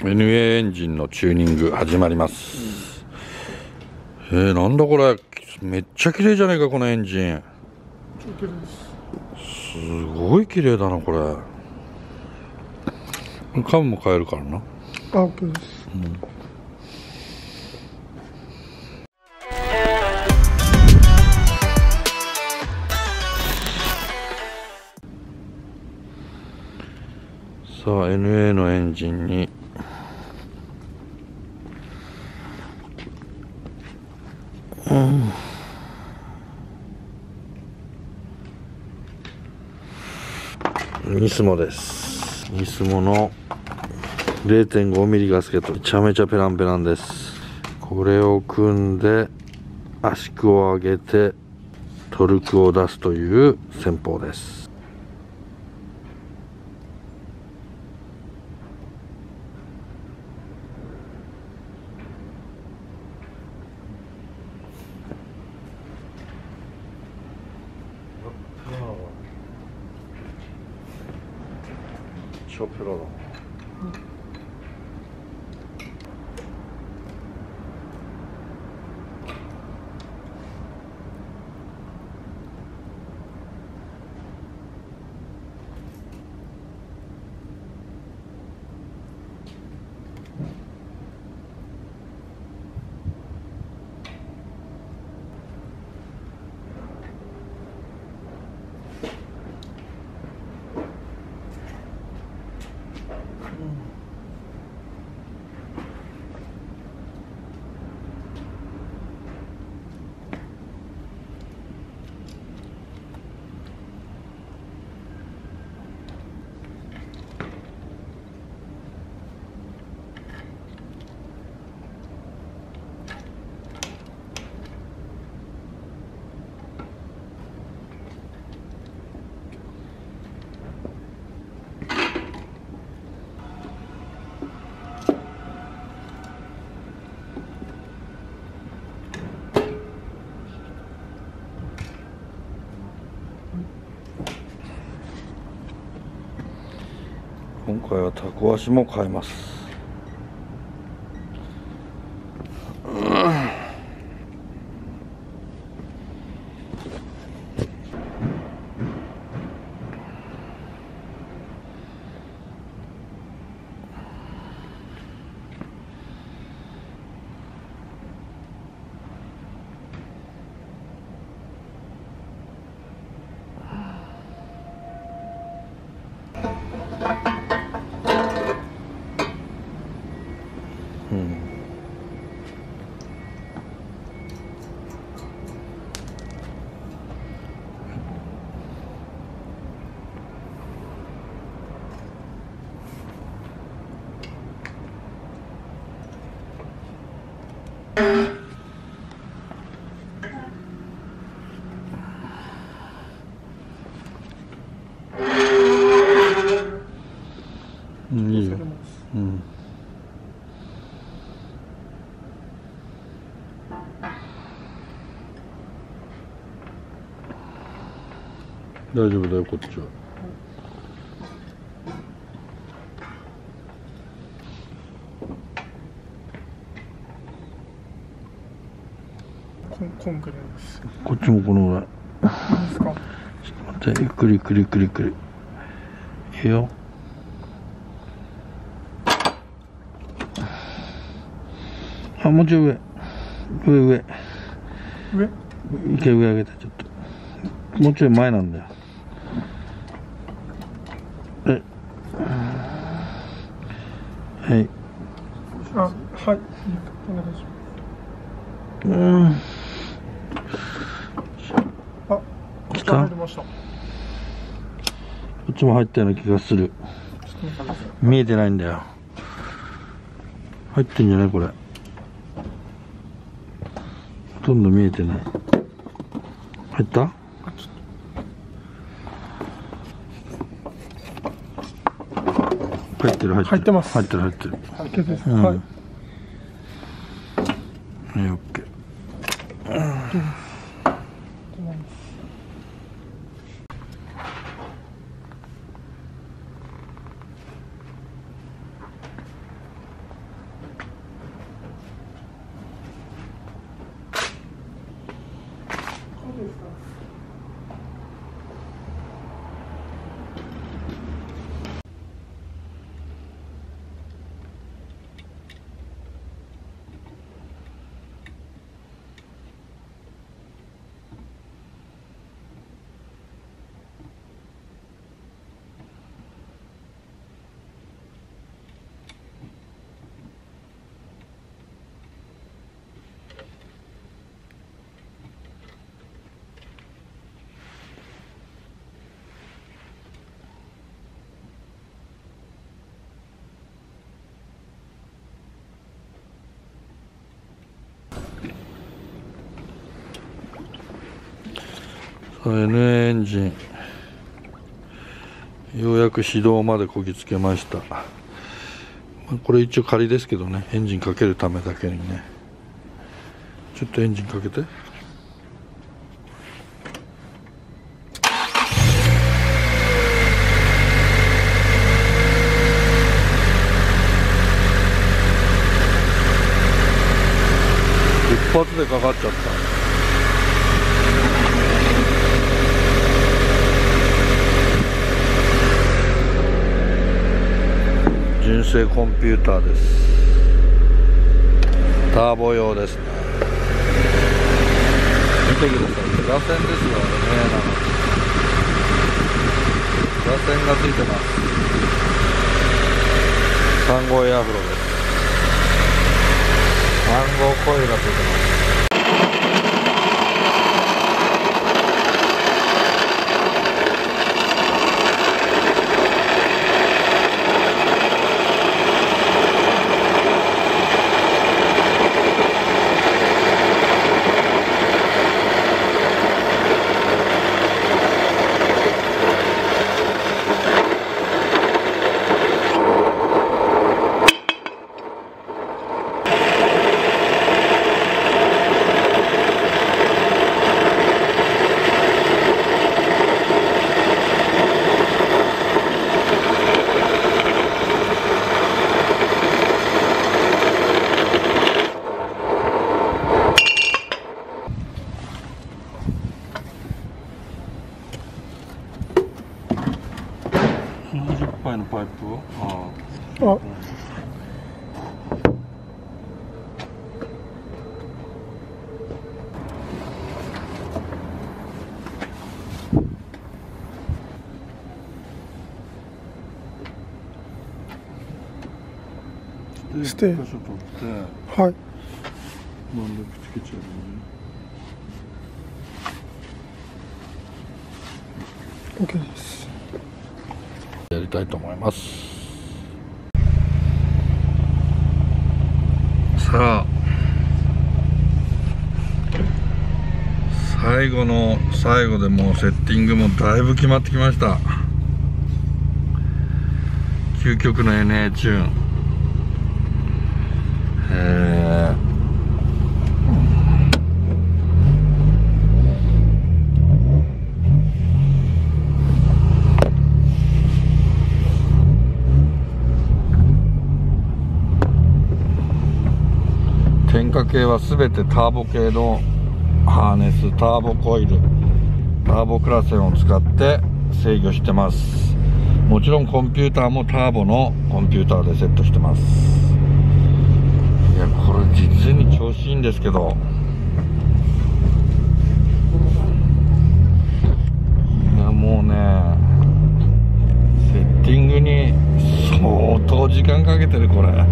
NA エンジンのチューニング始まります。なんだこれ、めっちゃ綺麗じゃねえかこのエンジン。すごい綺麗だなこれ。カムも変えるからな。 OK です。 さあ NA のエンジンにニスモです。ニスモの 0.5 ミリガスケット、めちゃめちゃペランペランです。これを組んで圧縮を上げてトルクを出すという戦法です。超プロだ。今回はタコ足も変えます。いいよ。大丈夫だよこっちは。 こんくらいです。 こっちもこのぐらい。 いいですか。 ちょっと待って、ゆっくりゆっくりゆっくりゆっくり。いいよ。あ、もうちょい上。上。一回上上げて、ちょっと。もうちょい前なんだよ。はい。 はい。お願いします。来た。入りました。こっちも入ったような気がする。見えてないんだよ。入ってんじゃないこれ。ほとんど見えてない。入った？入ってる。 入ってます。 入ってる。 はい。 はい、オッケー。 NA エンジンようやく始動までこぎつけました。これ一応仮ですけどね、エンジンかけるためだけにね。ちょっとエンジンかけて。一発でかかっちゃった。純正コンピューターです。ターボ用ですね。見てください。螺旋ですよね。螺旋がついてます。3号エアフローです。3号コイルがついてます。20杯のパイプを。あ。 して、 箇所取って、 はい。 満力つけちゃうね。 OK です。 やりたいと思います。さあ、最後の最後でもうセッティングもだいぶ決まってきました。究極の NA チューン。点火系はすべてターボ系のハーネス、ターボコイル、ターボクラセンを使って制御してます。もちろんコンピューターもターボのコンピューターでセットしてます。いや、これ実に調子いいんですけど、いやもうね、セッティングに相当時間かけてるこれ。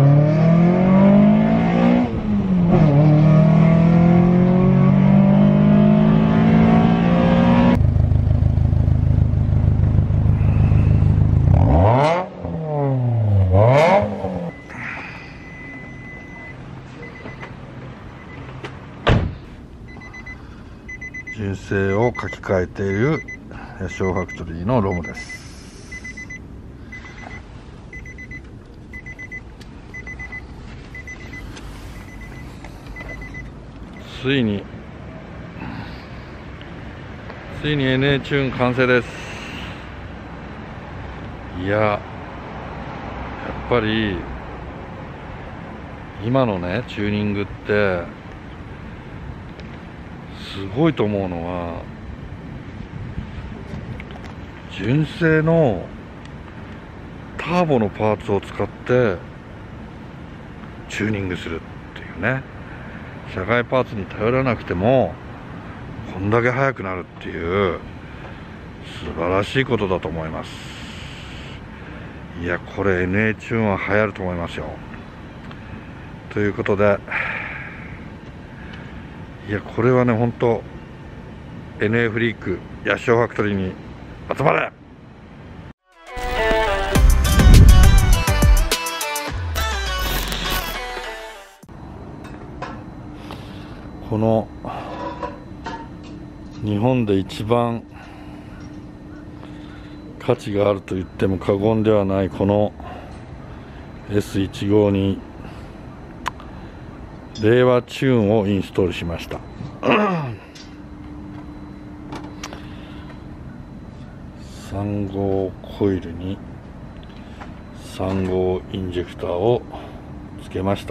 純正を書き換えているヤシオファクトリーのロムです。ついに NA チューン完成です。いや、やっぱり今のねチューニングってすごいと思うのは、純正のターボのパーツを使ってチューニングするっていうね、社外パーツに頼らなくてもこんだけ速くなるっていう素晴らしいことだと思います。いや、これ NA チューンは流行ると思いますよ。ということで、いや、これはね、本当 NA フリークヤシオファクトリーに集まれ。この日本で一番価値があると言っても過言ではないこの S15 に令和チューンをインストールしました3号コイルに3号インジェクターをつけました。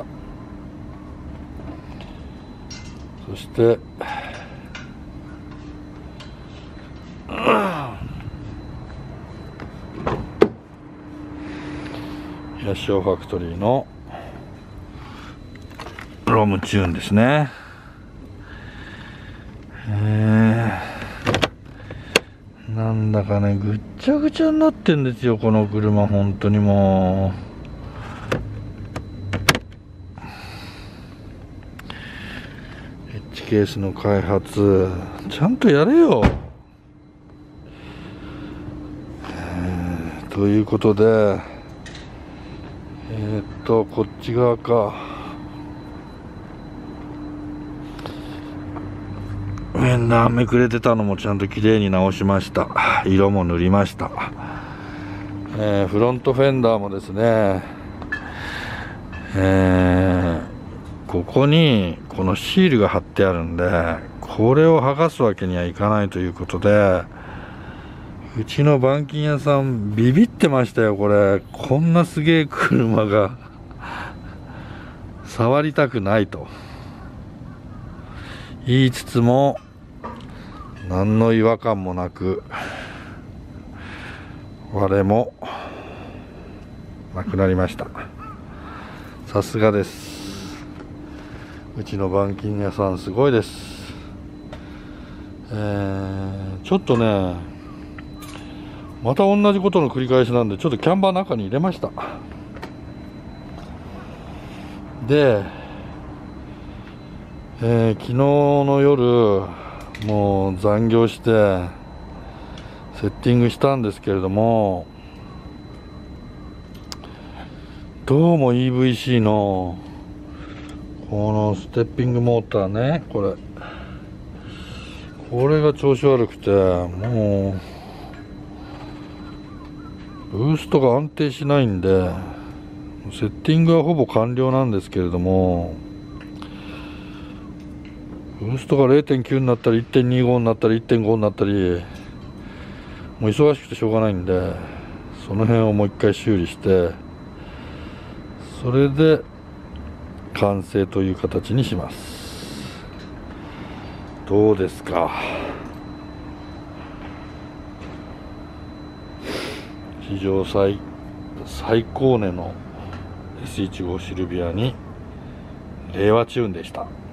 そしてヤシオファクトリーのロムチューンですね。なんだかね、ぐっちゃぐちゃになってんですよ、この車。本当にもう。エッジケースの開発、ちゃんとやれよ。ということで、こっち側か。フェンダーめくれてたのもちゃんときれいに直しました。色も塗りました。フロントフェンダーもですね、ここにこのシールが貼ってあるんで、これを剥がすわけにはいかないということで、うちの板金屋さんビビってましたよ。これこんなすげえ車が触りたくないと言いつつも何の違和感もなく割れもなくなりました。さすがです。うちの板金屋さんすごいです。ちょっとね、また同じことの繰り返しなんで、ちょっとキャンバー中に入れました。で、昨日の夜もう残業してセッティングしたんですけれども、どうも EVC のこのステッピングモーターね、これが調子悪くて、もうブーストが安定しないんで、セッティングはほぼ完了なんですけれども、ブーストが 0.9 になったり 1.25 になったり 1.5 になったり、もう忙しくてしょうがないんで、その辺をもう一回修理して、それで完成という形にします。どうですか。史上最高値の S15 シルビアに令和チューンでした。